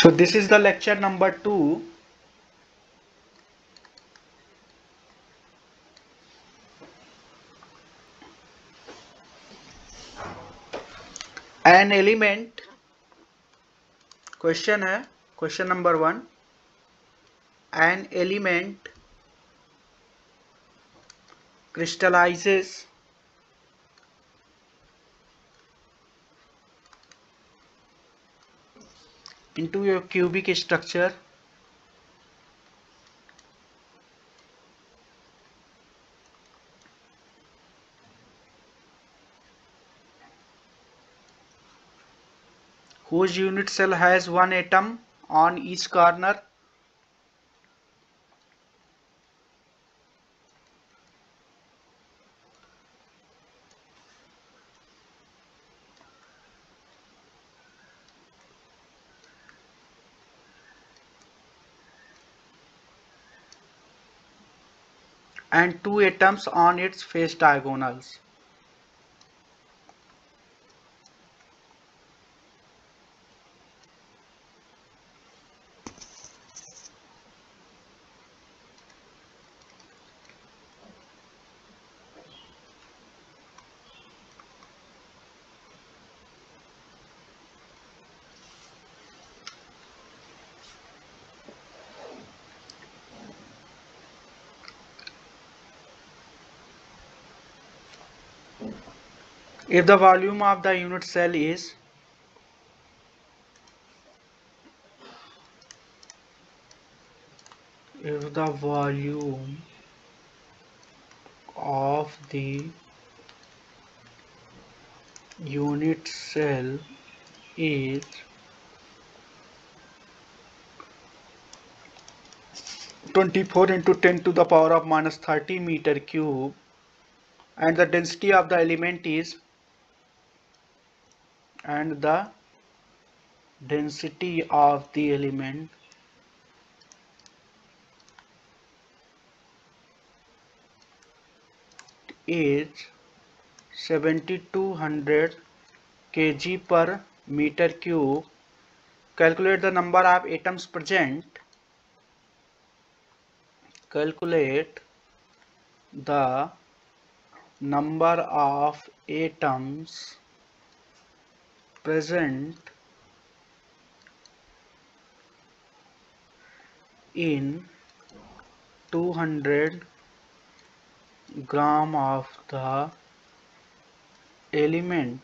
So this is the lecture number 2. An element, question है, question number 1. An element crystallizes into a cubic structure whose unit cell has one atom on each corner and two atoms on its face diagonals. If the volume of the unit cell is if the volume of the unit cell is 24 into 10 to the power of minus 30 meter cube and the density of the element is is 7200 kg per meter cube. Calculate the number of atoms present. Calculate the number of atoms present in 200 gram of the element.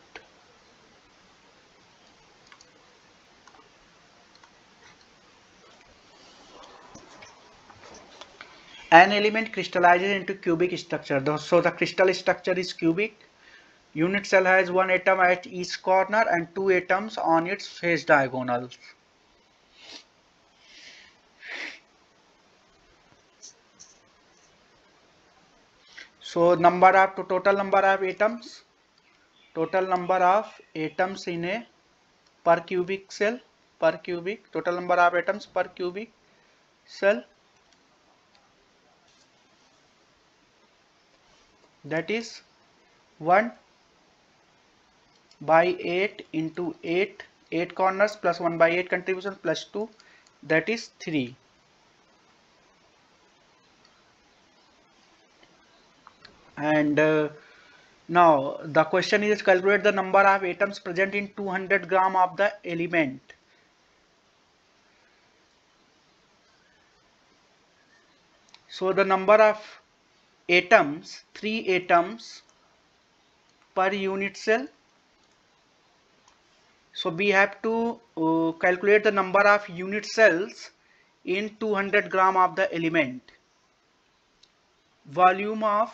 An element crystallizes into cubic structure. So the crystal structure is cubic. Unit cell has one atom at each corner and two atoms on its face diagonals. So total number of atoms in a per cubic cell, total number of atoms per cubic cell, that is 1 by 8 into 8 corners plus 1 by 8 contribution plus 2, that is 3. And now the question is calculate the number of atoms present in 200 gram of the element. So the number of atoms, 3 atoms per unit cell. So we have to calculate the number of unit cells in 200 gram of the element. Volume of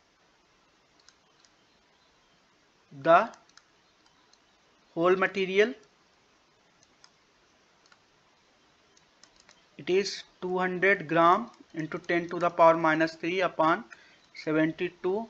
the whole material, it is 200 gram into 10 to the power minus 3 upon 72.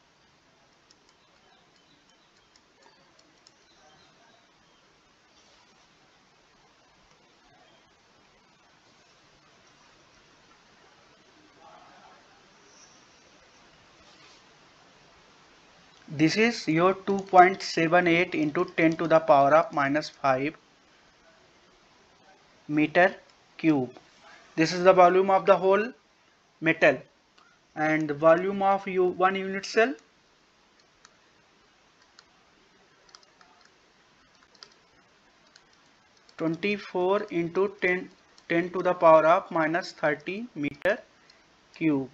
This is your 2.78 into 10 to the power of minus 5 meter cube. This is the volume of the whole metal, and the volume of one unit cell, (24 into 10 to the power of minus 30 meter cube).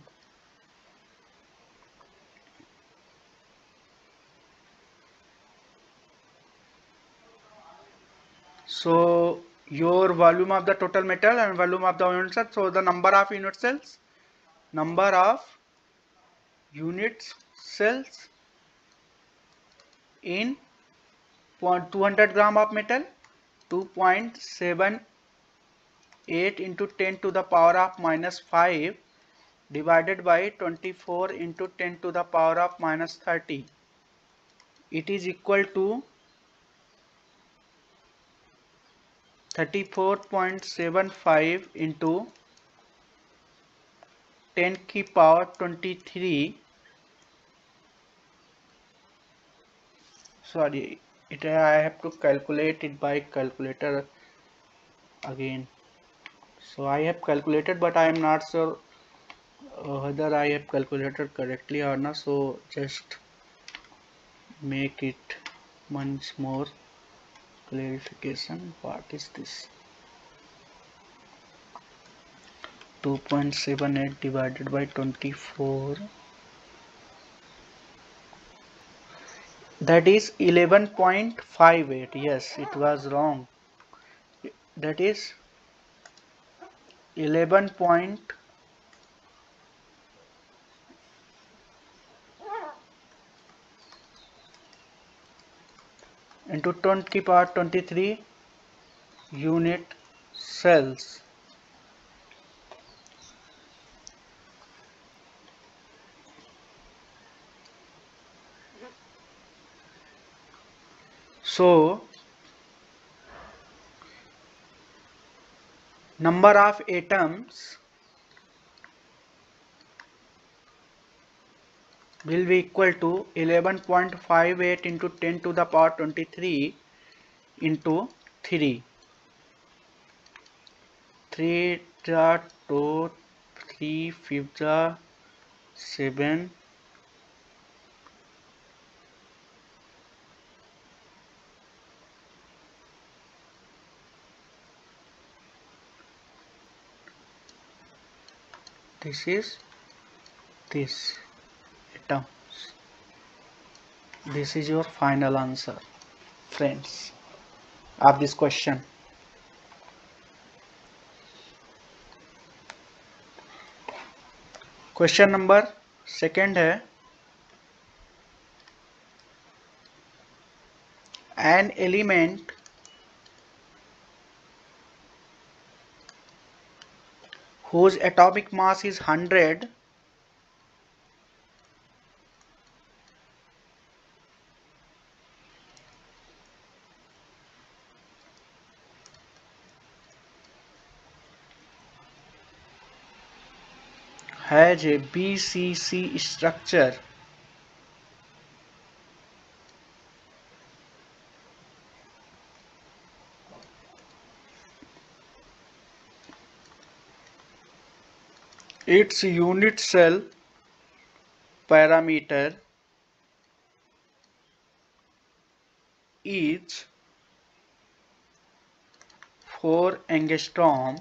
So your volume of the total metal and volume of the unit cell. So the number of unit cells in 200 gram of metal, 2.78 into 10 to the power of minus 5 divided by 24 into 10 to the power of minus 30. It is equal to 34.75 into 10 की power 23. Sorry, I have to calculate it by calculator again. So I have calculated, but I am not sure whether I have calculated correctly or not. So just make it once more clarification. What is this? 2.78 divided by 24. That is 11.58. Yes, it was wrong. That is 11 point into 10 की power 23 unit cells. So number of atoms will be equal to 11.58 into 10 to the power 23 into 3. 3 the 2, 3 5 the 7. This is this atoms. This is your final answer, friends, of this question. Question number second है, an element whose atomic mass is 100 has a BCC structure. Its unit cell parameter is 4 angstrom.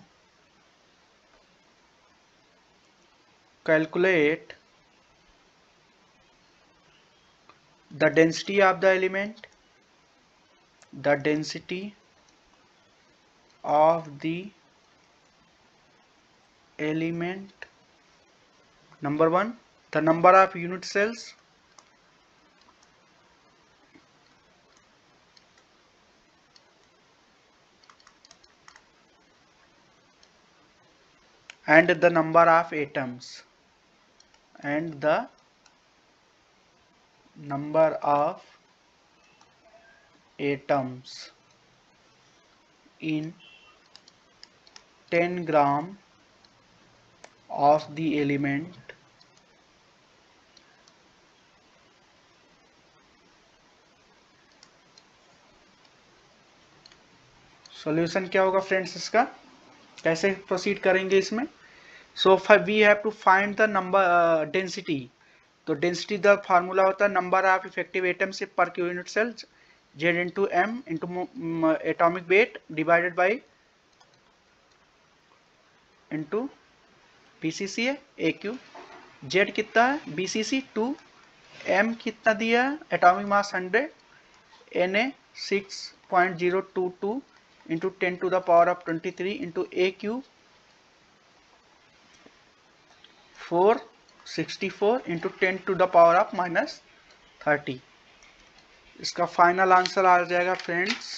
Calculate the density of the element. The density of the element. Number 1, the number of unit cells. And the number of atoms. And the number of atoms in 10 gram of the element solution क्या होगा friends, इसका कैसे proceed करेंगे इसमें? So we have to find the number density. तो density the formula होता है number of effective atoms per unit cell, Z into M into atomic weight divided by into BCC है AQ। Z कितना है BCC 2, M कितना दिया है atomic mass 100, Na 6.022 into 10 to the power of 23 into AQ 464 into 10 to the power of -30। इसका final answer आ जाएगा friends,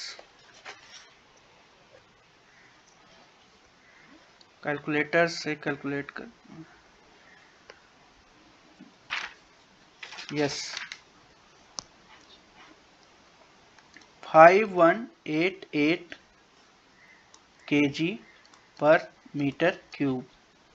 calculator से कैलकुलेट कर, yes 5188 kg per meter cube.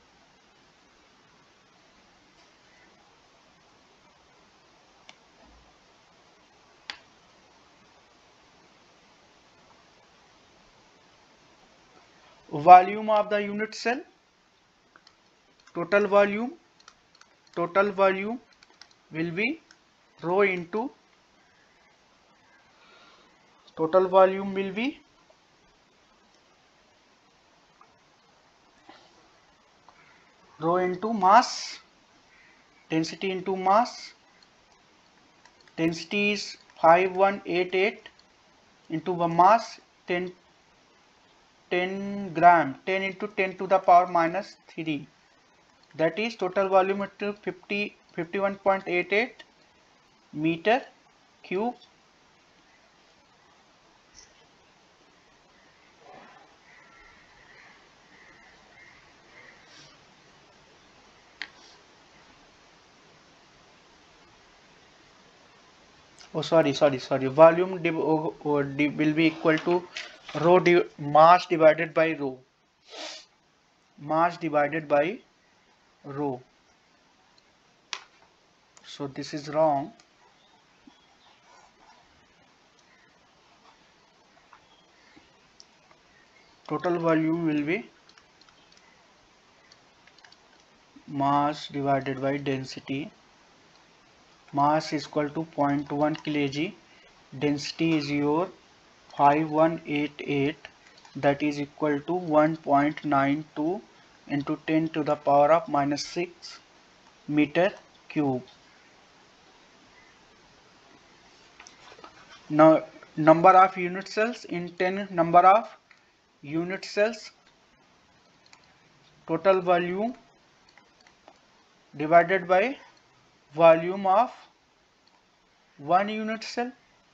Volume of the unit cell, total volume will be rho into total volume will be rho into mass, density into mass. Density is 5188 into the mass 10 gram, 10 into 10 to the power -3, that is total volume into 51.88 meter cube. Oh, sorry, volume will be equal to rho mass divided by rho, so this is wrong. Total volume will be mass divided by density. Mass is equal to 0.1 kg, density is your 5188, that is equal to 1.92 into 10 to the power of -6 meter cube. Now number of unit cells in 10 number of unit cells, total volume divided by volume of 1 unit cell,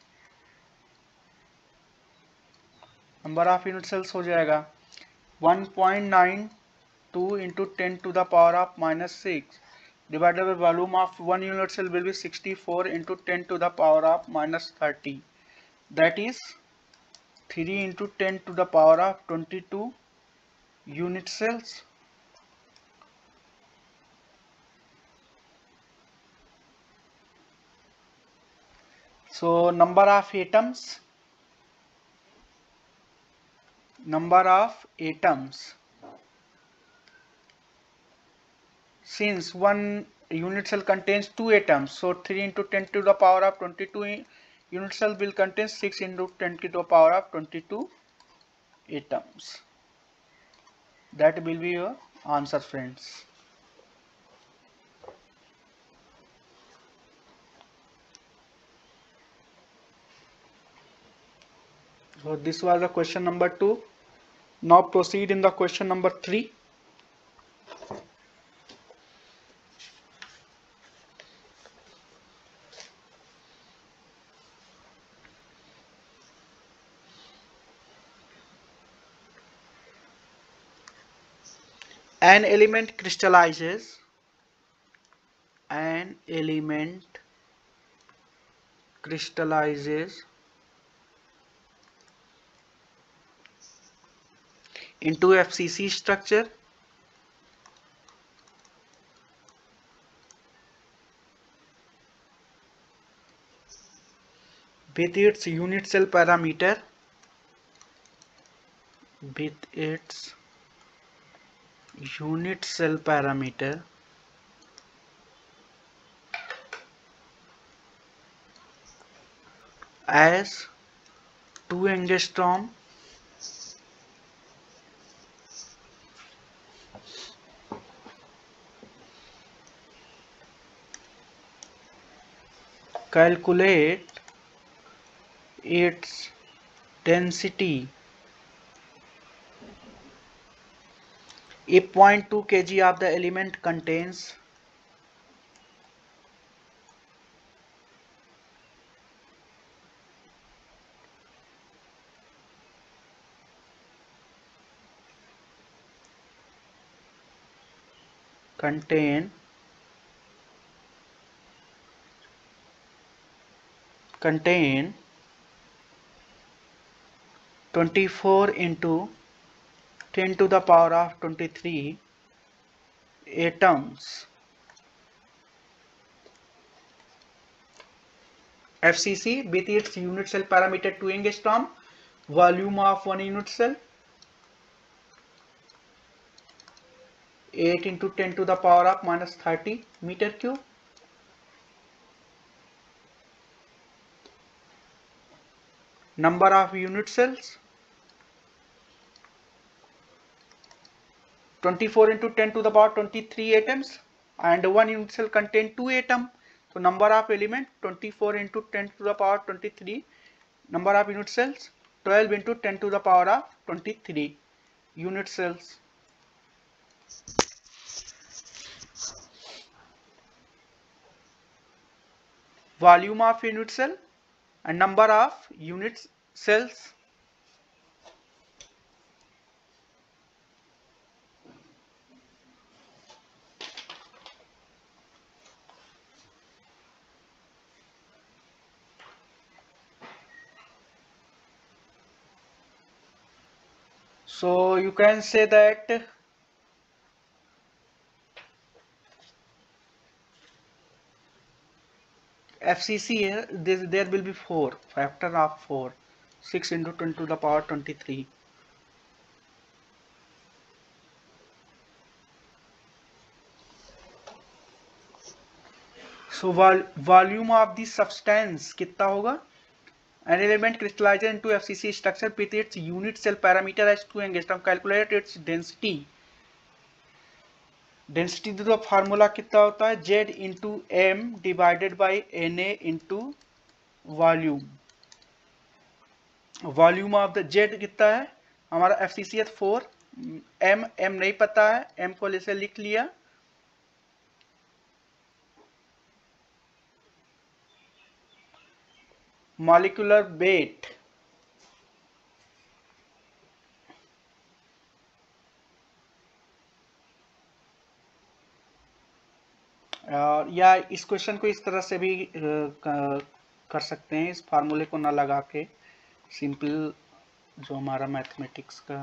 number of unit cells हो जाएगा 1.92 into 10 to the power of -6 divided by volume of 1 unit cell will be 64 into 10 to the power of -30, that is 3 into 10 to the power of 22 unit cells. So number of atoms since one unit cell contains 2 atoms, so 3 into 10 to the power of 22 unit cell will contain 6 into 10 to the power of 22 atoms. That will be your answer, friends. So this was the question number 2. Now proceed in the question number 3. An element crystallizes into FCC structure with its unit cell parameter with its unit cell parameter as 2 angstrom calculate its density if 0.2 kg of the element contains contain 24 into 10 to the power of 23 atoms. FCC with its unit cell parameter 2 angstrom, volume of 1 unit cell 8 into 10 to the power of minus 30 meter cube. Number of unit cells 24 into 10 to the power 23 atoms, and one unit cell contain 2 atoms. So number of element 24 into 10 to the power 23, number of unit cells 12 into 10 to the power of 23 unit cells. Volume of unit cell and number of unit cells. So you can say that FCC there will be 4 factor of 4, 6 into 10 to the power 23. So volume of the substance कितना होगा? An element crystallizes into FCC structure with its unit cell parameter as 2 angstrom. Calculate its density. Density तो formula कितना होता है? Z into M divided by Na into volume. Volume of the Z कितना है हमारा? FCC है 4. M नहीं पता है, M को ऐसे लिख लिया. मॉलिक्यूलर वेट या इस क्वेश्चन को इस तरह से भी कर सकते हैं, इस फार्मूले को ना लगा के सिंपल जो हमारा मैथमेटिक्स का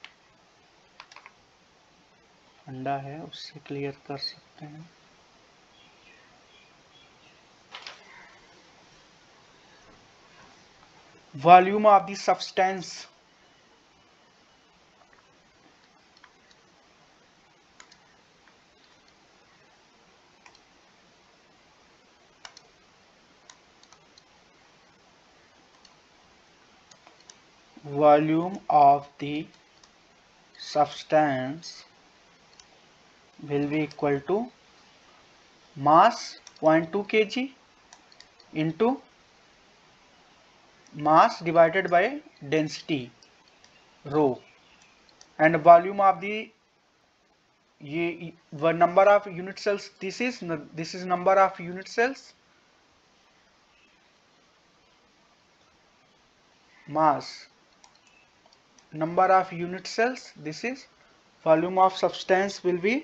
फंडा है उससे क्लियर कर सकते हैं. Volume of the substance volume of the substance will be equal to mass 0.2 kg into mass divided by density rho, and volume of the ये number of unit cells, this is number of unit cells, mass number of unit cells, this is volume of substance will be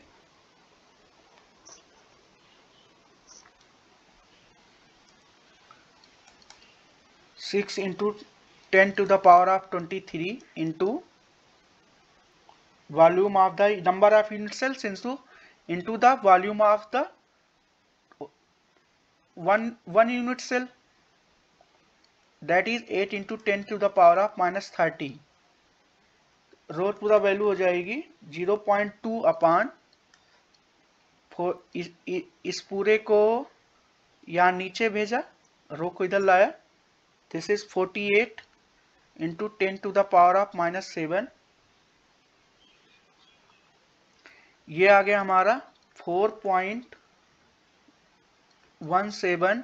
6 into 10 to the power of 23 into volume of the number of unit cells into the volume of the one unit cell, that is 8 into 10 to the power of minus 30. Rho पूरा value हो जाएगी 0.2 अपान इस पूरे को यहाँ नीचे भेजा, रो को इधर लाया, this is 48 into 10 to the power of -7, ये आ गया हमारा 4.17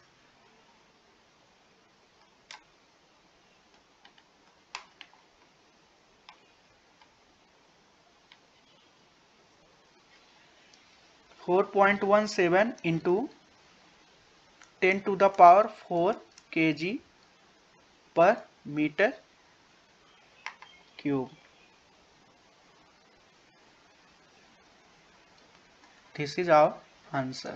4.17 into 10 to the power 4 kg per meter cube. This is our answer.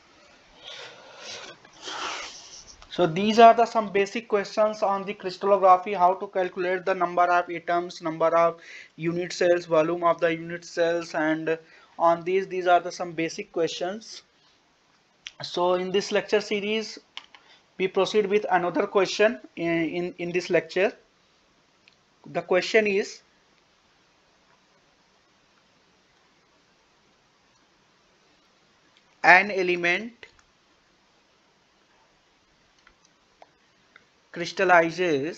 So these are the some basic questions on the crystallography, how to calculate the number of atoms, number of unit cells, volume of the unit cells, and on these are the some basic questions. So in this lecture series we proceed with another question in this lecture. The question is, an element crystallizes,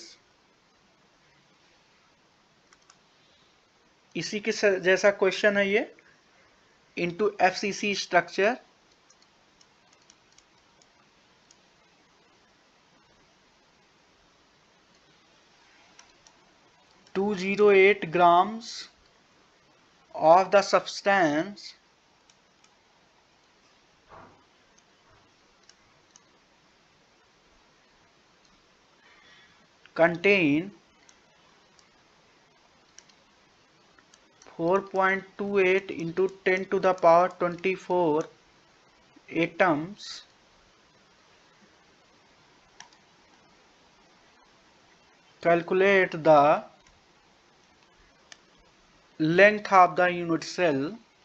इसी के जैसा question है ये, into FCC structure (208 grams of the substance contain 4.28 into 10 to the power 24 atoms calculate the length of the unit cell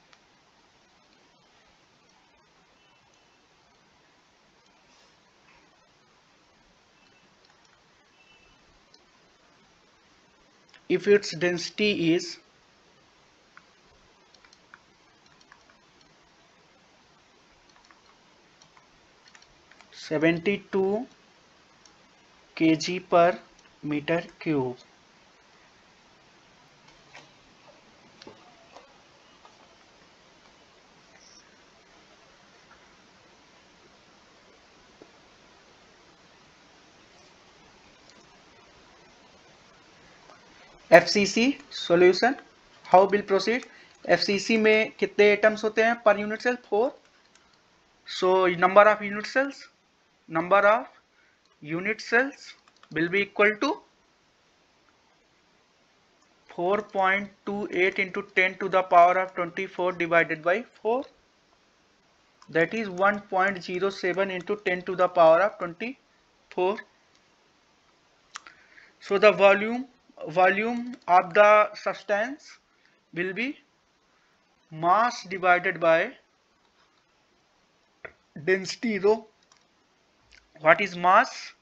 if its density is 72 kg per meter cube. FCC solution, how will proceed? FCC में कितने atoms होते हैं per unit cell? 4. So number of unit cells will be equal to 4.28 into 10 to the power of 24 divided by 4, that is 1.07 into 10 to the power of 24. So the volume of the substance will be mass divided by density rho. What is mass?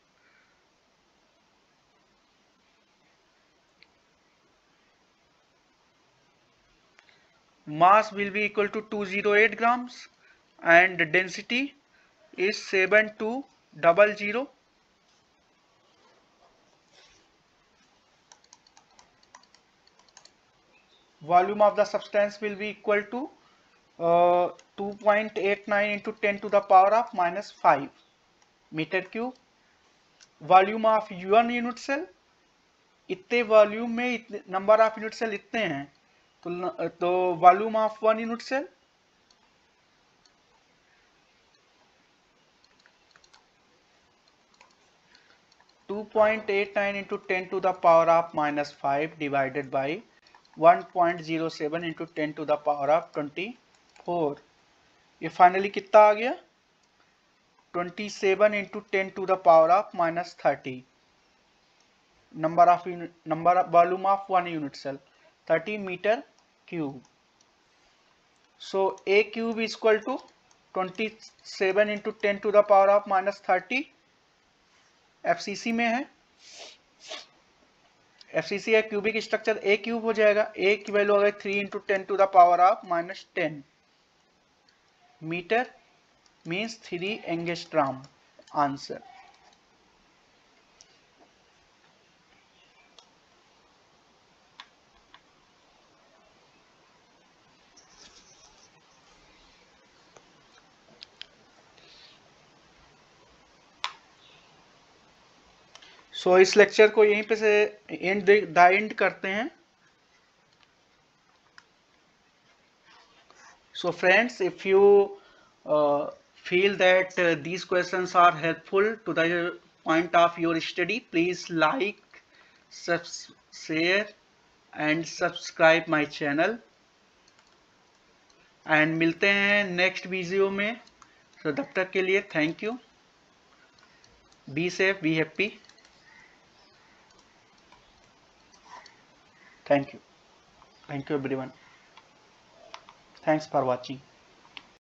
Mass will be equal to 208 grams and density is 7200. Volume of the substance will be equal to 2.89 into 10 to the power of -5 meter cube. Volume of one unit cell, इतने volume में इतने number of unit cell इतने हैं, तो volume of one unit cell (2.89 into 10 to the power of -5 divided by 1.07 into 10 to the power of 24. ये finally कितना आ गया? 27 into 10 to the power of -30. Number of volume of one unit cell 30 meter cube. So A cube is equal to 27 into 10 to the power of -30. FCC में है. FCC है cubic structure, ए cube हो जाएगा, ए की value आ गई 3 × 10⁻⁻⁻10 meter means 3 angstrom answer. So इस lecture को यहीं पे से एंड करते हैं। So friends, if you feel that these questions are helpful to the point of your study, please like, share and subscribe my channel, and मिलते हैं next video में। तो तब तक के लिए thank you, be safe, be happy, thank you everyone, thanks for watching.